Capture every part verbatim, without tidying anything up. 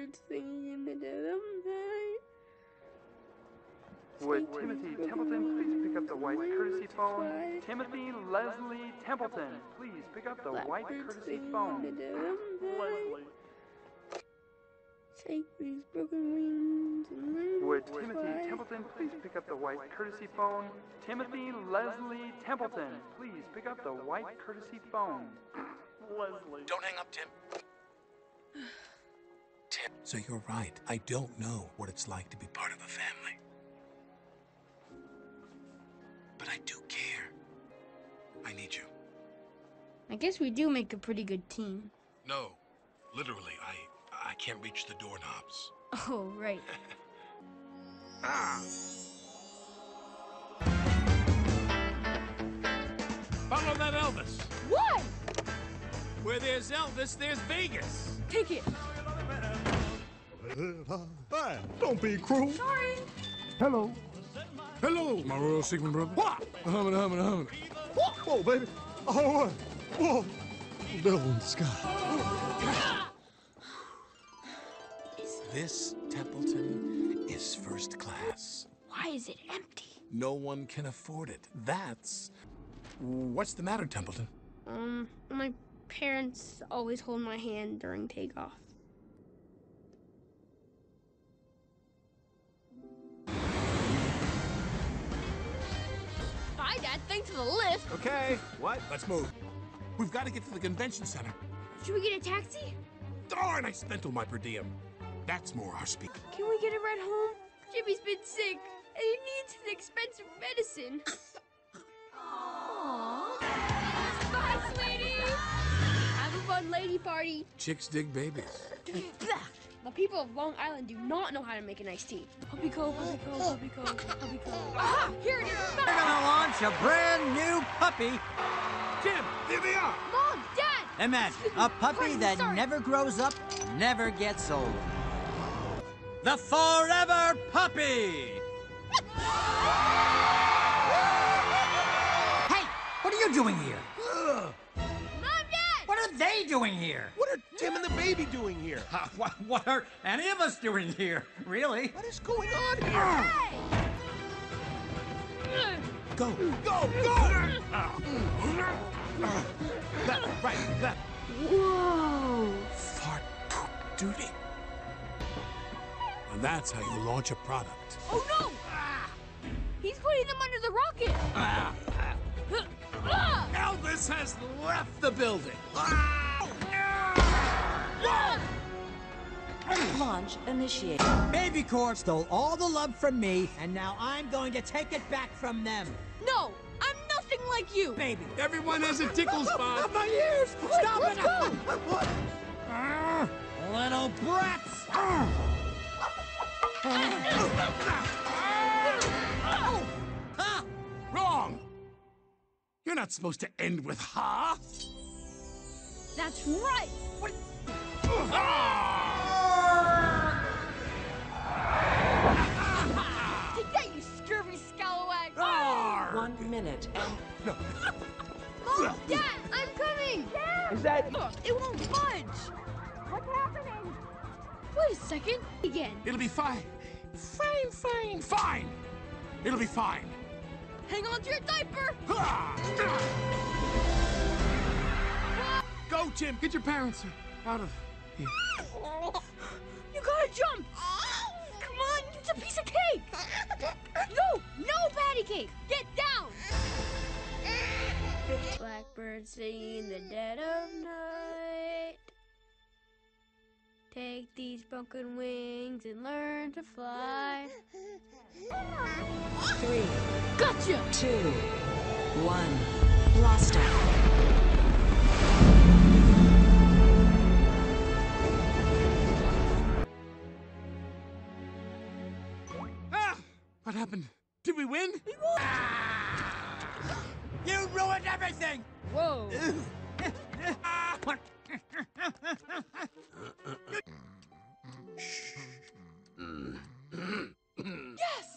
Blackbirds singing in the dead of night. Would Timothy Templeton please pick up the white courtesy phone? Timothy Leslie Templeton, please pick up the white courtesy phone. Leslie. Take these broken wings and learn Would to Timothy fly. Templeton please pick up the white courtesy phone? Timothy Leslie Templeton, please pick up the white courtesy phone. Leslie. Don't hang up, Tim. Tim. So you're right. I don't know what it's like to be part of a family. But I do care. I need you. I guess we do make a pretty good team. No. Literally, I I can't reach the doorknobs. Oh, right. Ah! Follow that Elvis. What? Where there's Elvis, there's Vegas. Take it. Hey, don't be cruel. Sorry. Hello. Hello, my royal Sigmund brother. What? Humming, humming, humming. Whoa, baby. Oh, whoa. Devil in the sky. This Templeton is first class. Why is it empty? No one can afford it. That's... What's the matter, Templeton? Um, my parents always hold my hand during takeoff. Bye, Dad. Thanks for the lift. Okay, what? Let's move. We've got to get to the convention center. Should we get a taxi? Darn, I spent all my per diem. That's more our speed. Can we get a ride home? Jimmy's been sick, and he needs an expensive medicine. Aww. Bye, sweetie. Have a fun lady party. Chicks dig babies. The people of Long Island do not know how to make an iced tea. Puppy co, puppy co, puppy co, puppy co. Aha! Here it is! We're gonna launch a brand new puppy. Jim, here they are. Mom! Dad! Imagine a puppy Pardon, that sorry. never grows up, never gets old. The Forever Puppy! Hey, what are you doing here? Ugh. Mom! Dad! What are they doing here? What are Tim and the baby doing here? Uh, what, what are any of us doing here, really? What is going on here? Hey! Go. Go, go! Left, right, left. Whoa! Fart poop duty. And that's how you launch a product. Oh no! He's putting them under the rocket! Ah. Elvis has left the building. Launch initiated. Baby Corp stole all the love from me, and now I'm going to take it back from them. No! I'm nothing like you! Baby. Everyone has a tickle spot. My ears! Stop let's it! go. Ah, little brats! Ah. Ha! Wrong! You're not supposed to end with ha! That's right! What? Take that, you scurvy scalawag! One minute and No. Mom! Dad! I'm coming! Dad! Is that... It won't budge! What's happening? Wait a second. Again. It'll be fine. Fine, fine, fine. It'll be fine. Hang on to your diaper! Ha! Go, Tim. Get your parents out of here. You gotta jump! Come on, it's a piece of cake! No, no patty cake! Get down! Blackbird singing in the dead of night. Take these broken wings and learn to fly. three, Gotcha! two, one. Blast off. Ah! What happened? Did we win? You ruined everything! Whoa! Yes!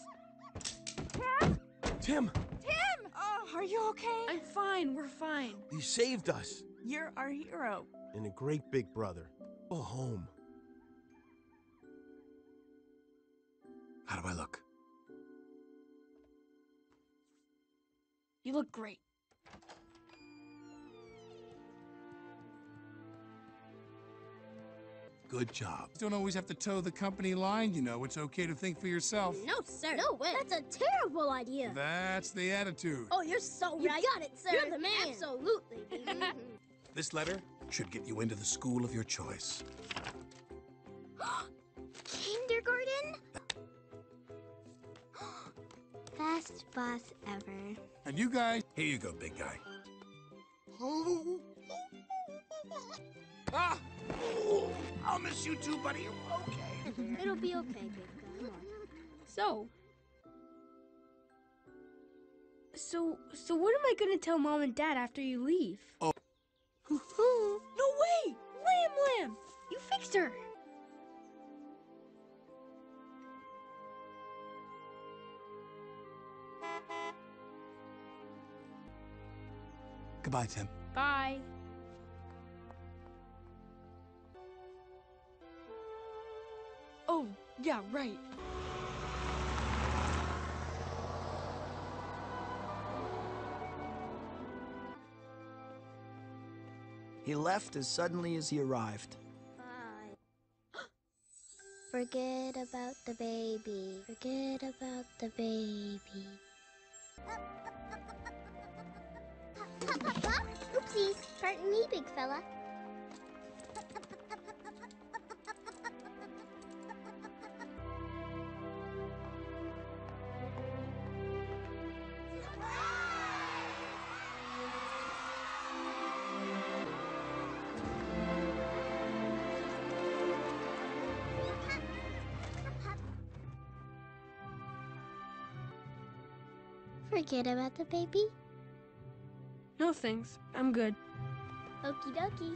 Tim, Tim! Oh, are you okay? I'm fine, we're fine. you saved us. You're our hero. And a great big brother. Go home. How do I look? You look great. Good job. Don't always have to toe the company line, you know. It's okay to think for yourself. No, sir. No way. That's a terrible idea. That's the attitude. Oh, you're so right. You got it, sir. You're the man. Absolutely. This letter should get you into the school of your choice. Kindergarten? Best boss ever. And you guys, here you go, big guy. Oh. Ah! Oh, I'll miss you too, buddy. Okay. It'll be okay, big guy. So, so, so what am I gonna tell Mom and Dad after you leave? Oh. No way! Lamb Lamb! You fixed her! Goodbye, Tim. Bye. Oh, yeah, right. He left as suddenly as he arrived. Forget about the baby. Forget about the baby. Oopsies. Pardon me, big fella. Forget about the baby? No thanks. I'm good. Okie dokie.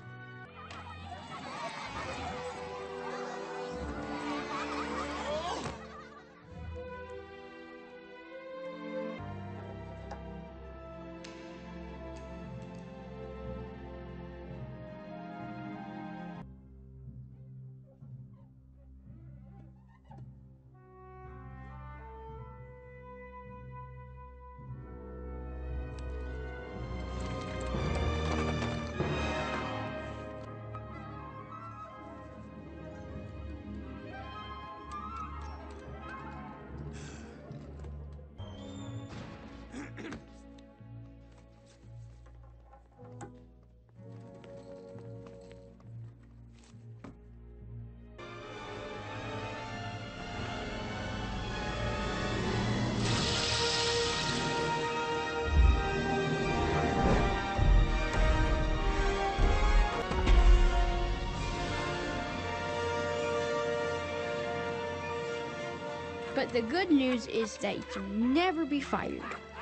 But the good news is that you can never be fired.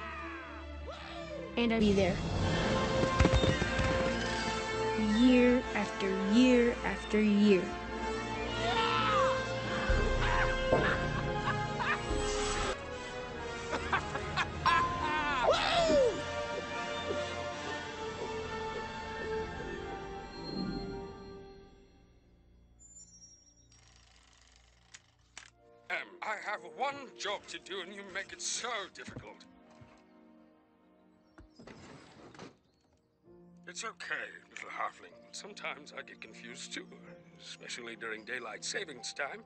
And I'll be there. Year after year after year. I have one job to do and you make it so difficult. It's okay, little halfling. Sometimes I get confused too, especially during daylight savings time.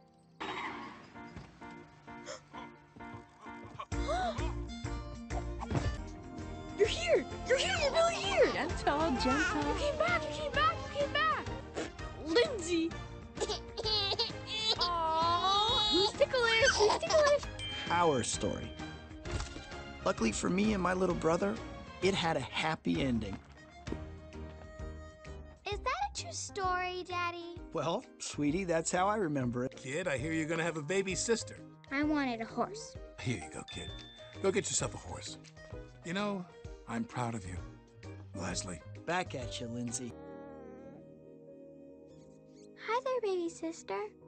You're here! You're here! You're really here! Gentle, gentle. You came back! You came back! You came back! Lindsay! Who's ticklish? Who's ticklish? Our story. Luckily for me and my little brother, it had a happy ending. Is that a true story, Daddy? Well, sweetie, that's how I remember it. Kid, I hear you're gonna have a baby sister. I wanted a horse. Here you go, kid. Go get yourself a horse. You know, I'm proud of you, Leslie. Back at you, Lindsay. Hi there, baby sister.